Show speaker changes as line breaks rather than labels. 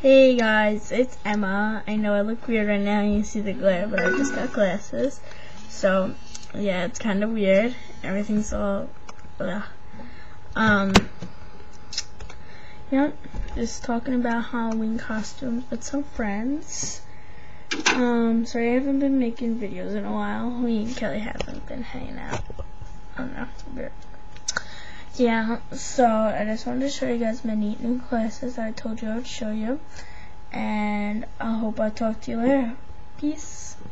Hey guys, it's Emma. I know I look weird right now, you see the glare, but I just got glasses. So, yeah, it's kind of weird. Everything's all, ugh. Just talking about Halloween costumes with some friends. Sorry I haven't been making videos in a while. Me and Kelly haven't been hanging out. I don't know, weird. Yeah, so I just wanted to show you guys my neat new glasses that I told you I would show you. And I hope I talk to you later. Peace.